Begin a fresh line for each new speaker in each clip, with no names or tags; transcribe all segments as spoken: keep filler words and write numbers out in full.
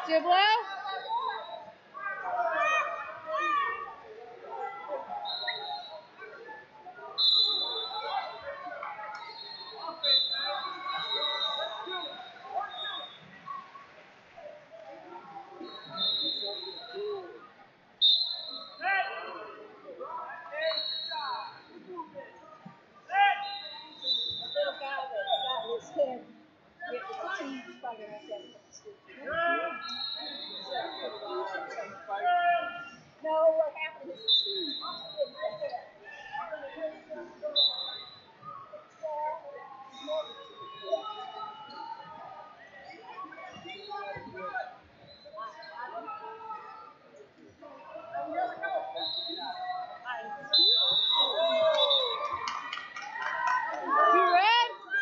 Two blue.
No, what happened is
Two red.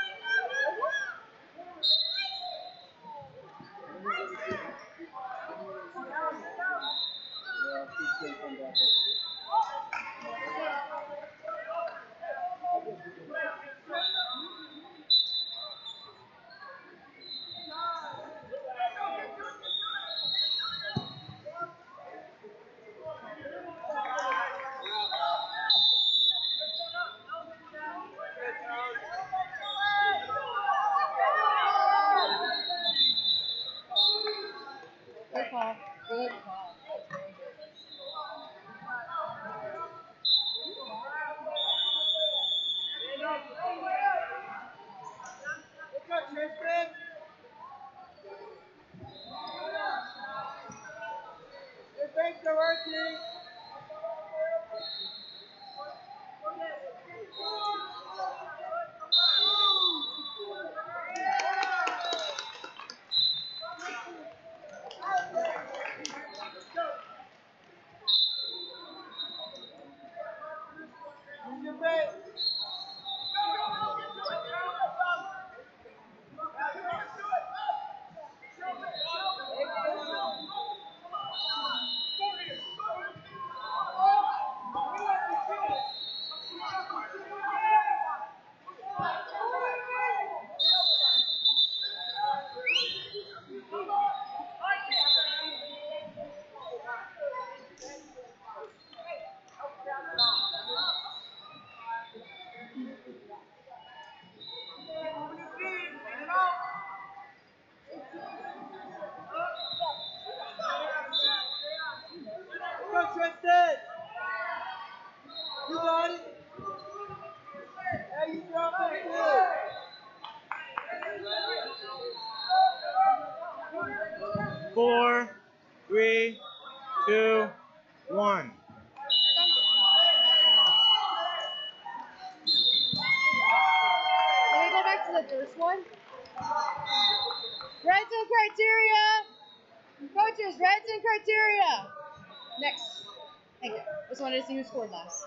Good call. Good call. That's very good.
Thanks for working. Tristan! You got it! Hey, you got it too! Four, three, two, one.
Can we go back to the first one? Reds and criteria. Coaches, reds and criteria. Next. Thank you. Just wanted to see who scored last.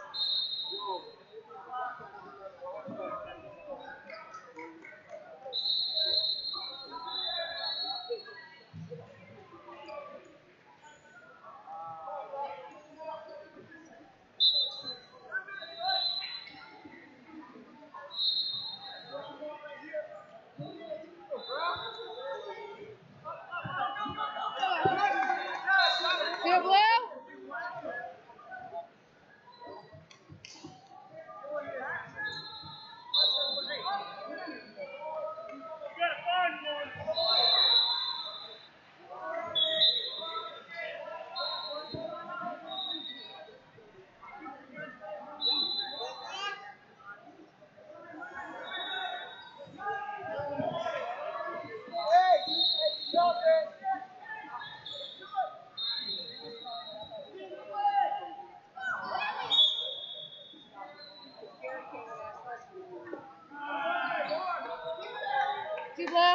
Two blue. Two blue.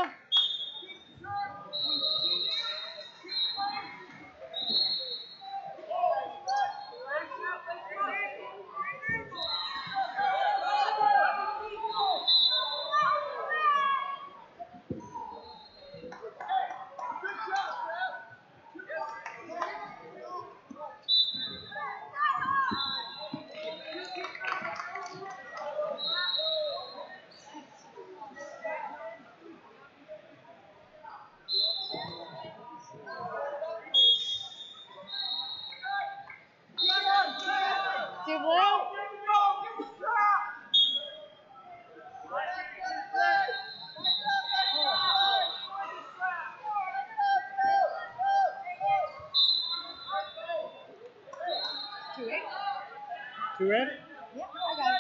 Two eight.
Two red?
Yep, I got it.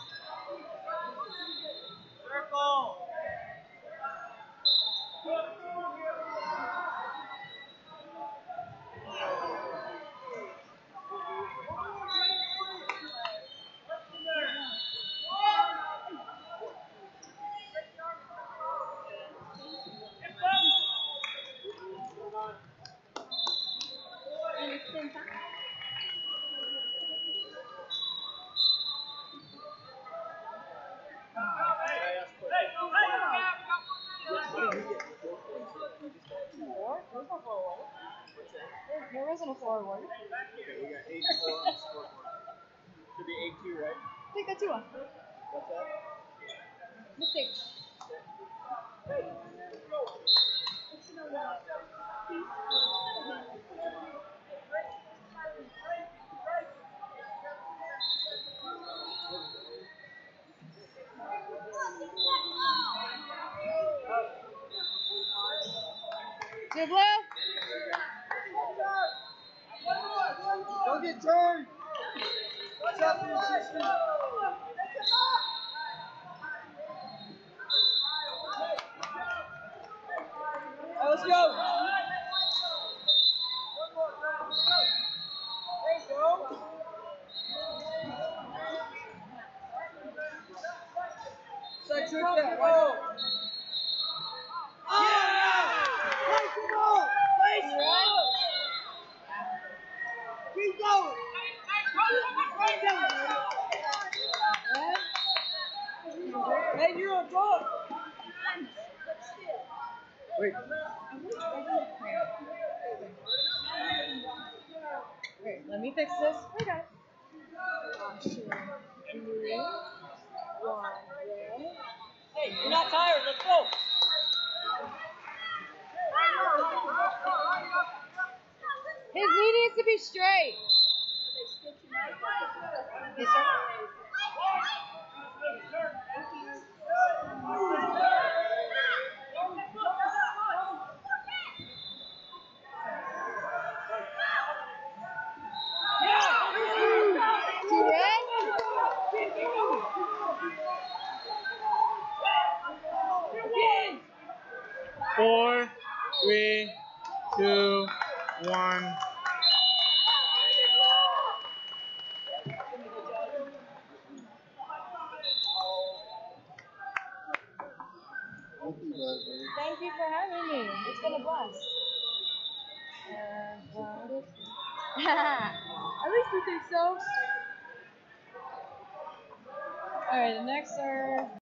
Circle.
Four? There's no forward. There, there isn't a forward.
Okay, we got eight four on the scoreboard. Should be eight two, right?
Take that two off.
What's that?
Mistake. Two blue.
Don't get turned. Watch out for your sister. Right, let's go. There you go. Set your that. Go. Yeah! Place the ball! Place the ball! Keep going! Hey, you're on top! Wait.
Wait, let me fix this. I got it. Three, one, red.
Hey, you're not tired. Let's go!
His knee needs to be straight. Yes, sir. Two red.
Four, three, two, one.
Thank you for having me. It's been a blast. Uh, At least we think so. Alright, the next are